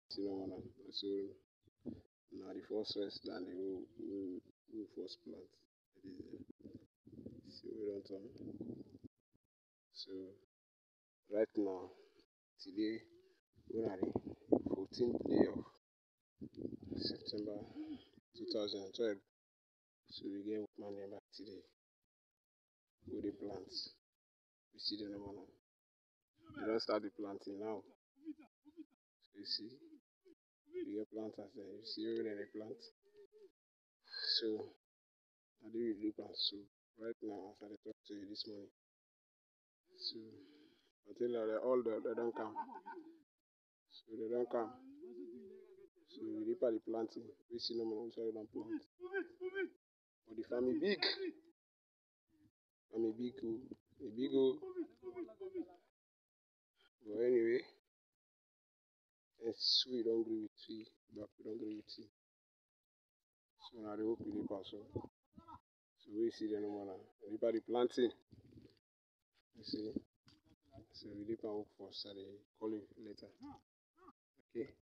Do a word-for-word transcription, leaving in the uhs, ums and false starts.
You know, man. So now the first rest than the who who who first plant. It is uh, see we don't turn. So right now today we are the fourteenth day of September two thousand and twelve. So we get money back today. We the plants. We see the number now. We don't start the planting now. So you see, we get planters there. You see where they plant. So I do really plant. So right now as I talk to you this morning. So I tell you that all the they don't come. So they don't come. So we did the planting. We see no more so they don't plant. But the family big. Family big oh. A big oh. But anyway, it's we don't agree with tea. But we don't agree with tea. So now they hope we pass on. So we see the number now. We the planting. You see. So we did hope for Saturday. Call you later. Okay.